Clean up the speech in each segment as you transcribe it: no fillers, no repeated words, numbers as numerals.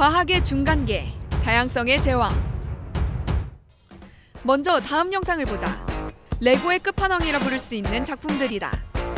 과학의 중간계, 다양성의 제왕. 먼저 다음 영상을 보자. 레고의 끝판왕이라 부를 수 있는 작품들이다.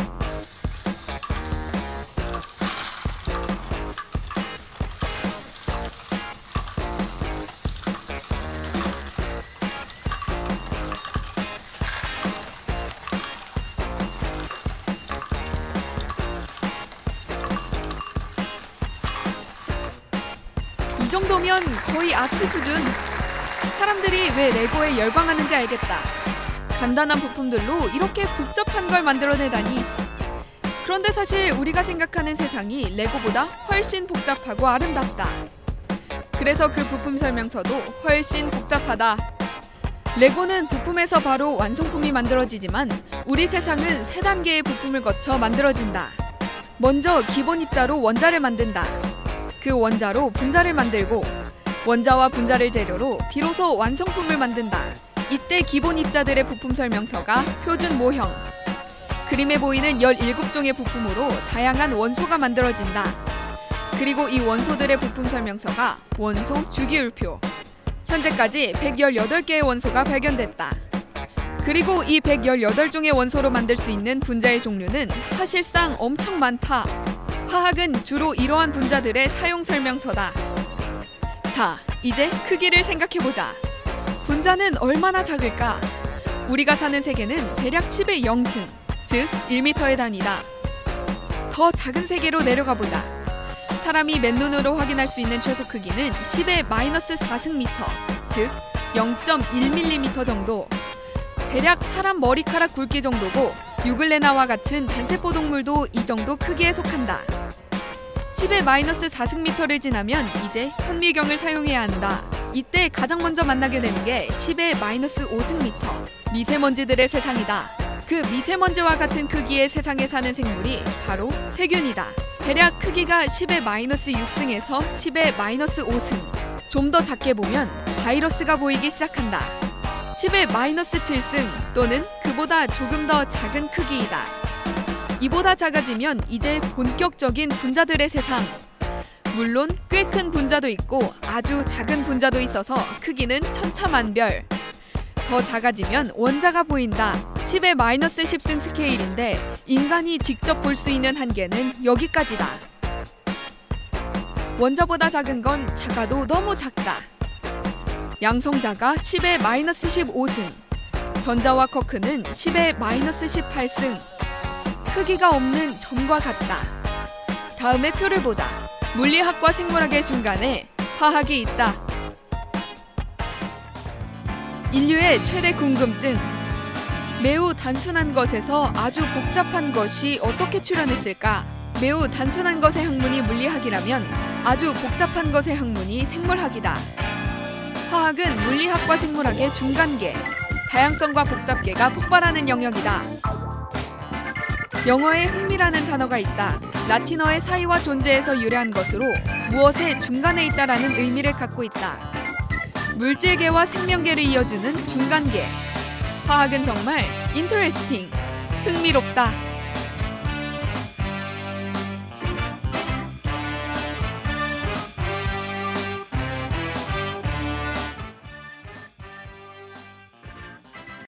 이 정도면 거의 아트 수준. 사람들이 왜 레고에 열광하는지 알겠다. 간단한 부품들로 이렇게 복잡한 걸 만들어내다니. 그런데 사실 우리가 생각하는 세상이 레고보다 훨씬 복잡하고 아름답다. 그래서 그 부품 설명서도 훨씬 복잡하다. 레고는 부품에서 바로 완성품이 만들어지지만 우리 세상은 3단계의 부품을 거쳐 만들어진다. 먼저 기본 입자로 원자를 만든다. 그 원자로 분자를 만들고 원자와 분자를 재료로 비로소 완성품을 만든다. 이때 기본 입자들의 부품 설명서가 표준 모형. 그림에 보이는 17종의 부품으로 다양한 원소가 만들어진다. 그리고 이 원소들의 부품 설명서가 원소 주기율표. 현재까지 118개의 원소가 발견됐다. 그리고 이 118종의 원소로 만들 수 있는 분자의 종류는 사실상 엄청 많다. 화학은 주로 이러한 분자들의 사용 설명서다. 자, 이제 크기를 생각해보자. 분자는 얼마나 작을까? 우리가 사는 세계는 대략 10의 0승, 즉 1m의 단위다. 더 작은 세계로 내려가보자. 사람이 맨눈으로 확인할 수 있는 최소 크기는 10의 -4승 미터, 즉 0.1mm 정도. 대략 사람 머리카락 굵기 정도고 유글레나와 같은 단세포 동물도 이 정도 크기에 속한다. 10의 -4승미터를 지나면 이제 현미경을 사용해야 한다. 이때 가장 먼저 만나게 되는 게 10의 -5승미터, 미세먼지들의 세상이다. 그 미세먼지와 같은 크기의 세상에 사는 생물이 바로 세균이다. 대략 크기가 10의 -6승에서 10의 -5승. 좀 더 작게 보면 바이러스가 보이기 시작한다. 10의 -7승 또는 그보다 조금 더 작은 크기이다. 이보다 작아지면 이제 본격적인 분자들의 세상. 물론 꽤 큰 분자도 있고 아주 작은 분자도 있어서 크기는 천차만별. 더 작아지면 원자가 보인다. 10의 -10승 스케일인데 인간이 직접 볼 수 있는 한계는 여기까지다. 원자보다 작은 건 작아도 너무 작다. 양성자가 10의 -15승, 전자와 쿼크는 10의 -18승. 크기가 없는 점과 같다. 다음에 표를 보자. 물리학과 생물학의 중간에 화학이 있다. 인류의 최대 궁금증. 매우 단순한 것에서 아주 복잡한 것이 어떻게 출현했을까? 매우 단순한 것의 학문이 물리학이라면 아주 복잡한 것의 학문이 생물학이다. 화학은 물리학과 생물학의 중간계, 다양성과 복잡계가 폭발하는 영역이다. 영어에 흥미라는 단어가 있다. 라틴어의 사이와 존재에서 유래한 것으로 무엇의 중간에 있다라는 의미를 갖고 있다. 물질계와 생명계를 이어주는 중간계. 화학은 정말 interesting, 흥미롭다.